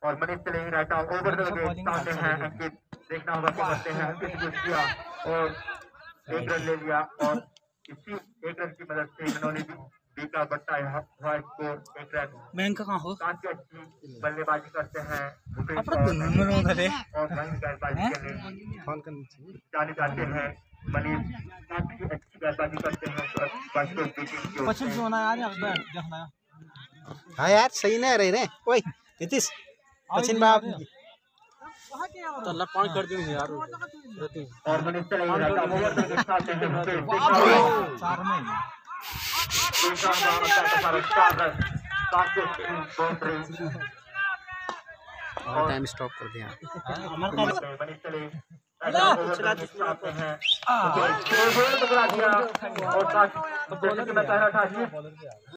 और मनीष चलेंगे right out over the wicket. सामने है अंकित, देखना होगा क्या करते हैं। अंकित ने किया और 1 रन ले लिया और इसी 1 रन की मदद से इन्होंने बी का बट्टा हुआ स्कोर 1 रन। बैंक कहाँ हो? काफी अच्छी बल्लेबाजी करते हैं भूपेश और वहीं गेंदबाजी जाने जाते हैं मनीष। काफी अच्छी गेंदबाजी करते हैं। पश्चिम से होना यार देखना। हाँ यार सही नहीं रहे रे। ओए नीतीश पश्चिम बाप तल्ला पानी कर देंगे यार। और मनीष चलेंगे right out over the wicket. सामने है भूपेश, चार में और टाइम स्टॉप कर दिया। मैं कह रहा था